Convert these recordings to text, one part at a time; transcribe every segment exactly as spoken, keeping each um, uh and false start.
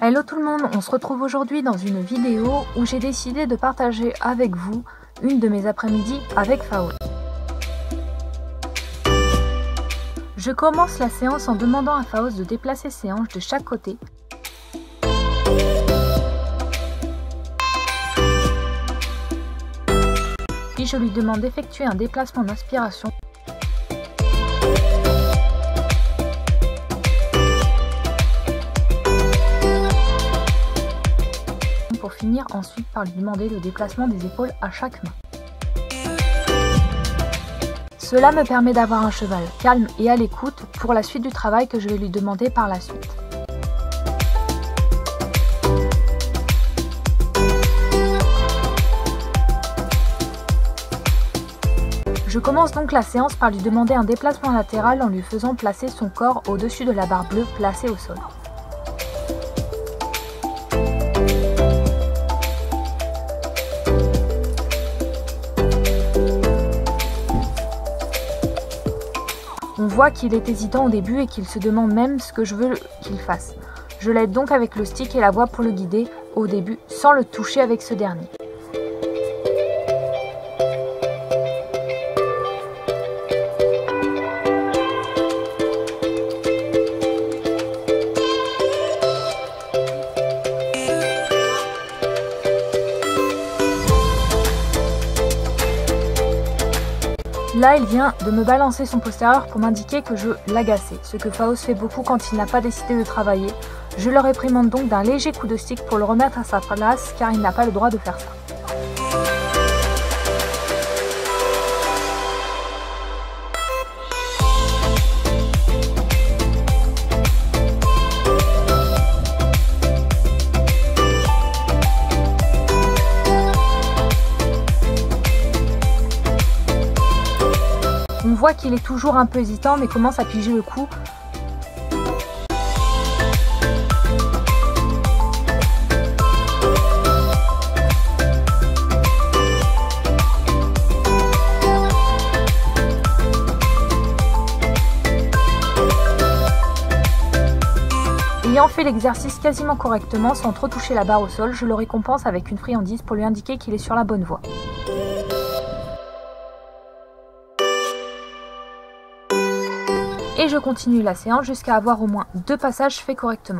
Hello tout le monde, on se retrouve aujourd'hui dans une vidéo où j'ai décidé de partager avec vous une de mes après-midi avec Faust. Je commence la séance en demandant à Faust de déplacer ses hanches de chaque côté. Puis je lui demande d'effectuer un déplacement d'inspiration. Pour finir ensuite par lui demander le déplacement des épaules à chaque main. Cela me permet d'avoir un cheval calme et à l'écoute pour la suite du travail que je vais lui demander par la suite. Je commence donc la séance par lui demander un déplacement latéral en lui faisant placer son corps au-dessus de la barre bleue placée au sol. On voit qu'il est hésitant au début et qu'il se demande même ce que je veux qu'il fasse. Je l'aide donc avec le stick et la voix pour le guider au début sans le toucher avec ce dernier. Là, il vient de me balancer son postérieur pour m'indiquer que je l'agaçais, ce que Faust fait beaucoup quand il n'a pas décidé de travailler. Je le réprimande donc d'un léger coup de stick pour le remettre à sa place car il n'a pas le droit de faire ça. On voit qu'il est toujours un peu hésitant mais commence à piger le coup. Ayant fait l'exercice quasiment correctement sans trop toucher la barre au sol, je le récompense avec une friandise pour lui indiquer qu'il est sur la bonne voie. Et je continue la séance jusqu'à avoir au moins deux passages faits correctement.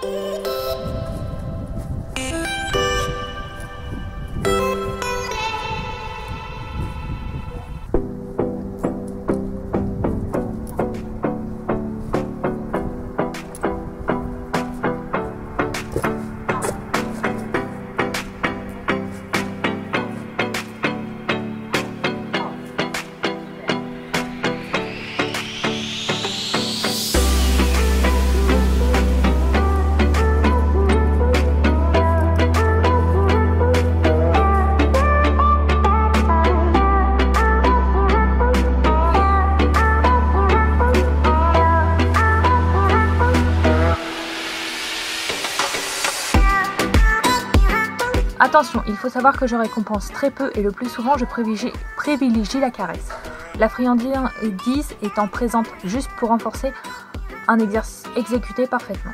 Attention, il faut savoir que je récompense très peu et le plus souvent je privilégie, privilégie la caresse. La friandise étant présente juste pour renforcer un exercice exécuté parfaitement.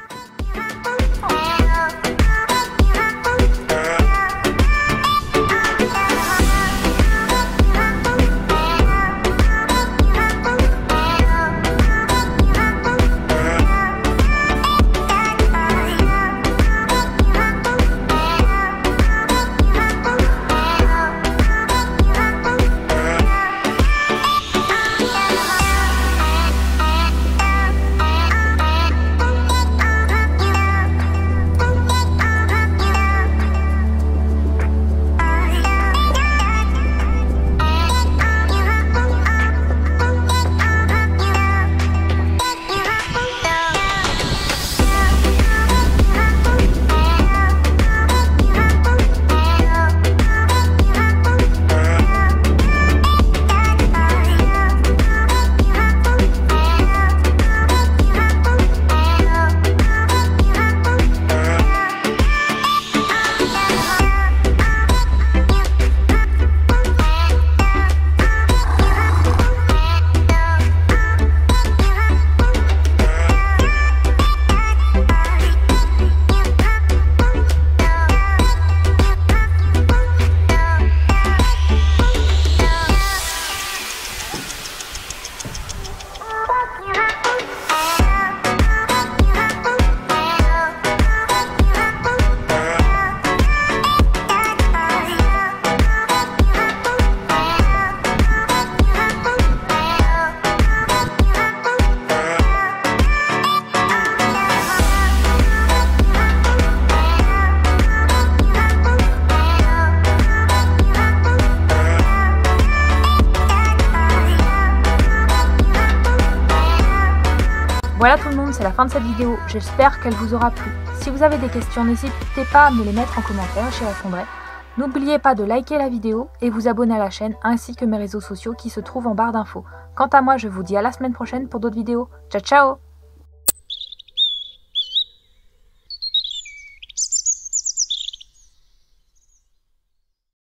Voilà tout le monde, c'est la fin de cette vidéo, j'espère qu'elle vous aura plu. Si vous avez des questions, n'hésitez pas à me les mettre en commentaire, j'y répondrai. N'oubliez pas de liker la vidéo et vous abonner à la chaîne ainsi que mes réseaux sociaux qui se trouvent en barre d'infos. Quant à moi, je vous dis à la semaine prochaine pour d'autres vidéos. Ciao ciao!